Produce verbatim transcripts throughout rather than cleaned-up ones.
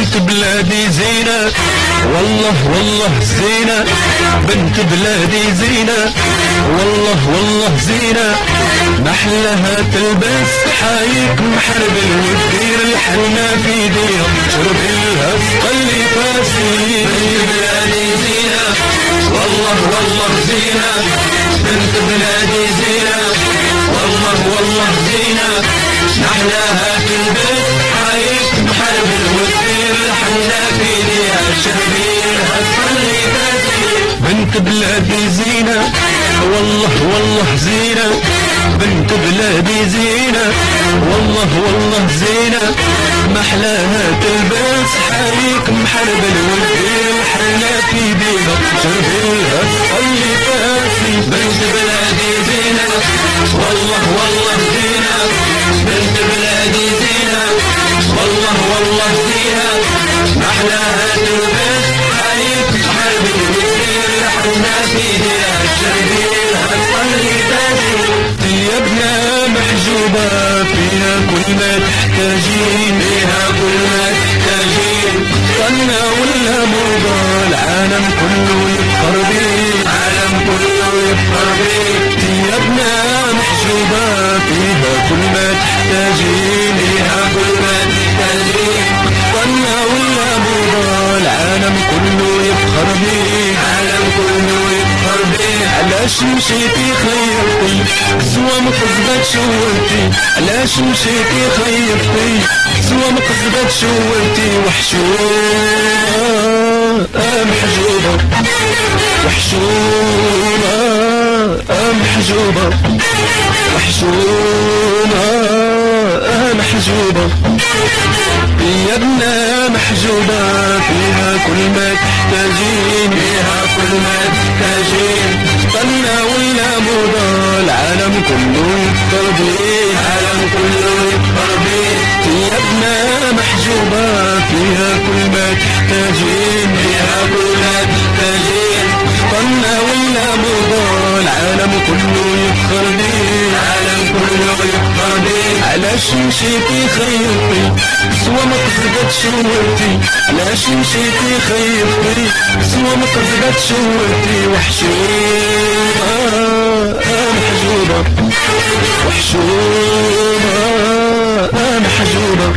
بنت بلادي زينة، والله والله زينة، بنت بلادي زينة، والله والله زينة، محلها تلبس حايك محربل وتدير الحنة في ايديها، شرب لها تقلي فاسي. بنت بلادي زينة، والله والله زينة، بنت بلادي زينة، والله والله زينة، محلاها تلبس حايك محربل وتدير الحنة في ايديها، شرب لها تقلي فاسي. بنت بلادي زينة، والله والله زينة، بنت بلادي زينة، والله والله زينة، محلاها تلبس حريك محربل وتدير الحنة في ايديها، شربيها تخلي فاسي. بنت بلادي زينة، والله والله زينة، بنت بلادي زينة، والله والله زينة، محلاها تلبس حريك محربل وتدير الحنة في ايديها، شربيها تخلي فاسي. ثيابنا محجوبة فيها كل ما تحتاجين، فيها كل ما تحتاجين، طنة ولا موضة العالم كله يفخر بيه، العالم كله يفخر بيه. ثيابنا محجوبة فيها كل ما تحتاجين، فيها كل ما تحتاجين، طنة ولا موضة العالم كله يفخر بيه، العالم كله يفخر بيه. علاش مشيتي خيرتي سوا مقصدك شورتي، علاش مشيتي خيرتي سوا مقصدك شورتي، وحشومة محجوبة، وحشومة محجوبة، وحشومة محجوبة، ثيابنا محجوبة فيها كل ما تحتاجين، فيها كل ما تحتاجين، طنة ولا موضة العالم كله يفخر بيه، العالم كله يفخر بيه. ثيابنا محجوبة فيها كل ما تحتاجين، فيها كل ما تحتاجين، طنة ولا موضة العالم كله يفخر بيه، العالم كله يفخر بيه. علاش مشيتي خيرتي سوا ما قصدك شورتي، علاش مشيتي خيرتي سوا ما قصدك شورتي، وحشومة محجوبة، وحشومة محجوبة،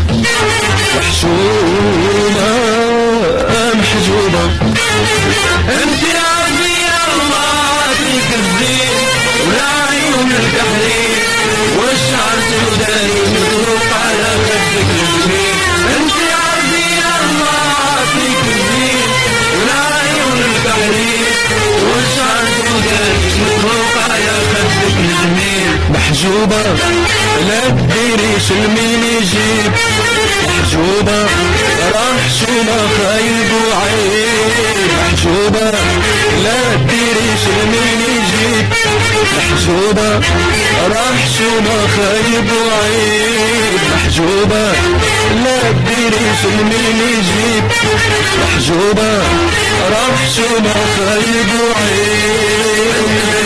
وحشومة محجوبة. انت ربي الله فيك الزين والعيون الكحلين والشعر سوداني مضروب على خدك الجميل، انت ربي الله فيك الزين والعيون الكحلين والشعر سوداني مضروب على خدك الجميل. محجوبة لا تديريش المين يجيب، محجوبة راح شوما خايب وعيب، محجوبة لا تديريش المين يجيب، محجوبة راح شوما خايب وعيب، محجوبة لا تديريش المين يجيب، محجوبة راح شوما خايب وعيب.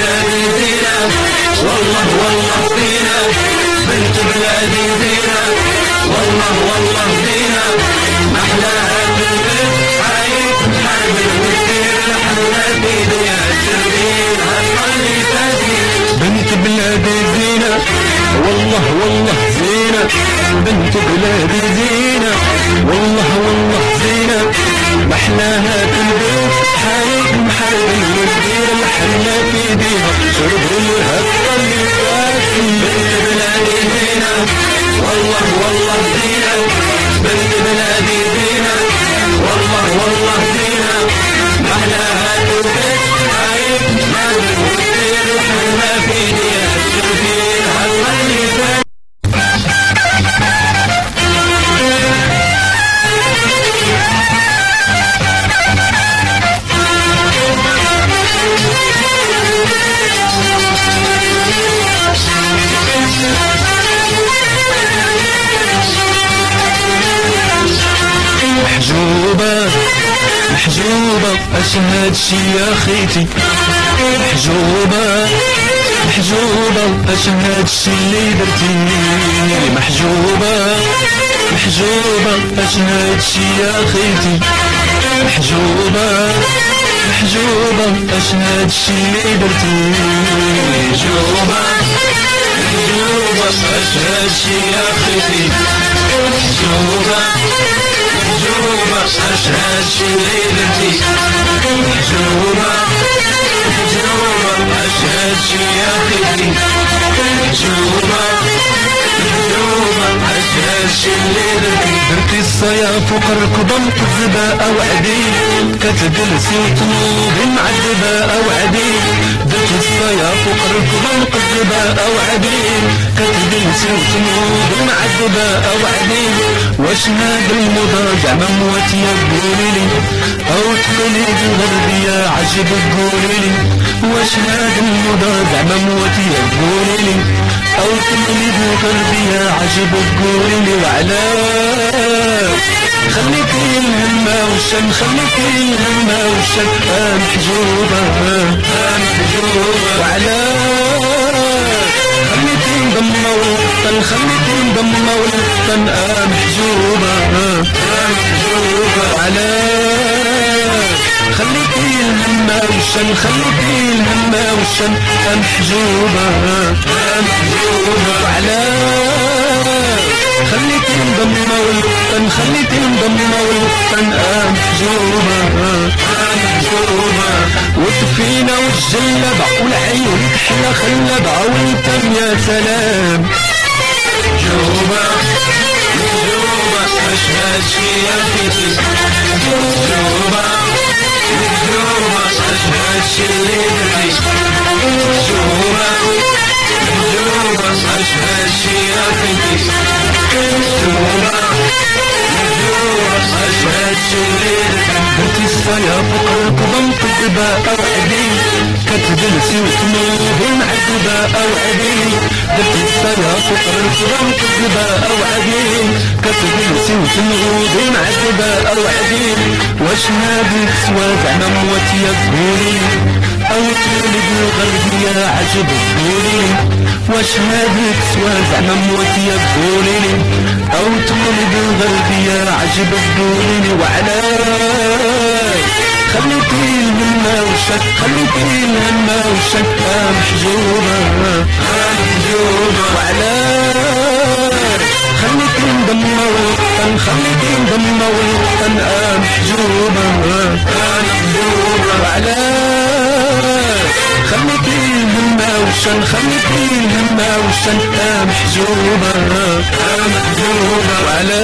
والله والله زينة، بنت بلادي زينة، والله والله زينة، محلاها تلبس حريك محربل وتدير الحنة في ايديها، شربيها تخلي فاسي. بنت بلادي زينة، والله والله زينة، بنت بلادي زينة، والله والله زينة، محلاها تلبس حريك محربل وتدير الحنة في ايديها، شربيها تخلي فاسي. بنت بلادي زينة، والله والله زينة، بنت بلادي زينة، والله والله زينة، محلاها تلبس حريك محربل وتدير الحنة في ايديها، شربيها تخلي فاسي. محجوبة محجوبة اش هادشي يا خيتي، محجوبة محجوبة اش هادشي اللي درتي محجوبة محجوبة اش هادشي يا خيتي محجوبة محجوبة اش هادشي اللي درتي محجوبة محجوبة اش هادشي يا خيتي محجوبة محجوبة اش هادشي اللي درتي محجوبة محجوبة اش هادشي يا خيتي محجوبة محجوبة اش هادشي اللي درتي درتي الصيا فوق الركبة مكذبة وعدي كتجلسي وتنوضي معذبة وعدي درتي الصيا فوق الركبة مكذبة وعدي كتجلسي وتنوضي معذبة وعدي واش هاد الموضة زعما مواتية قوليلي او تقليد الغربية عجبك قوليلي واش هاد الموضة زعما مواتية قوليلي او تقليد الغربية عجبك قوليلي وعلاش خليكي الهمة والشم خليكي الهمة والشم آه محجوبة آه محجوبة وعلاش خليكي مضمة والوطن خليكي مضمة والوطن آه محجوبة آه محجوبة وعلاش خليكي الهمة والشم خليكي الهمة والشم آه محجوبة آه محجوبة وعلاش خليكي مضمة والوطن خليكي مضمة والوطن آه محجوبة آه محجوبة وتفينا والجلبة والعيون كحلة خلبة وانت يا سلام محجوبة محجوبة اش هادشي يا خيتي محجوبة محجوبة اش هادشي اللي درتي محجوبة محجوبة اش هادشي يا خيتي محجوبة محجوبة اش هادشي اللي درتي الصيا فوق الركبة مكذبة وعدي كتجلسي وتنوضي معذبة وعدي درتي الصيا فوق الركبة مكذبة وعدي كتجلسي وتنوضي معذبة وعدي واش هاديك سوا زعما مواتية قولي او تولد الغربية عجبك قولي واش هاديك سوا زعما مواتية قوليلي او تولد الغربية عجبك قوليلي وعلاش خليكي الهمة والشك خليكي الهمة والشك آه محجوبة آه محجوبة وعلاش خليكي مضمة والوطن خليكي مضمة والوطن آه محجوبة آه محجوبة وعلاش خليكي الهمة والشن خليكي الهمة والشن آه محجوبة آه محجوبة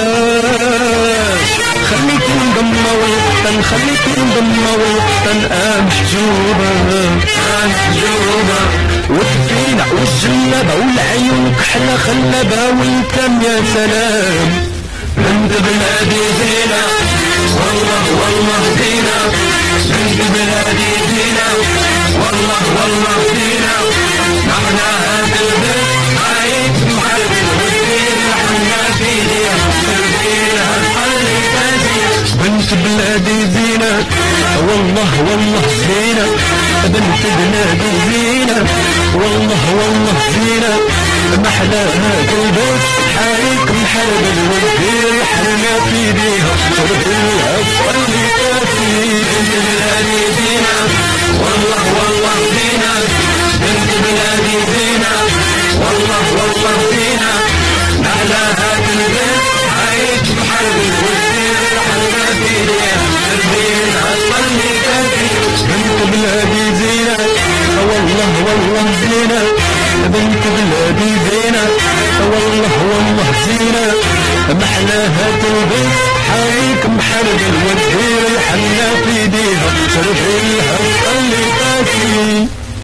وعلاش خليكي مضمة والوطن خليكي مضمة والوطن آه محجوبة آه محجوبة وتفينا والجلبة والعيون كحلة خلبة والكم يا سلام بنت بلادي زينة والله والله زينة بنت بلادي زينة والله والله زينة معناها بالبيت عايد محل والدين حنا فيها تربيها الحل تازية بنت بلادي زينة والله والله زينة بنت بلادي زينة والله والله زينة محلاها البيت حايك محرب الودير حنا في بيها تربيها تصلي تاسي بنت بلادي زينة والله والله زينة بنت بلادي زينة والله والله زينة محلاها البيت حايك محرب الودير حنا في بيها تربيها تصلي تاسي بنت بلادي زينة والله والله زينة بنت بلادي زينة والله والله زينة محلاها البيت حايك محرب الودير الحنا في بيها شرفيها تصلي تاسي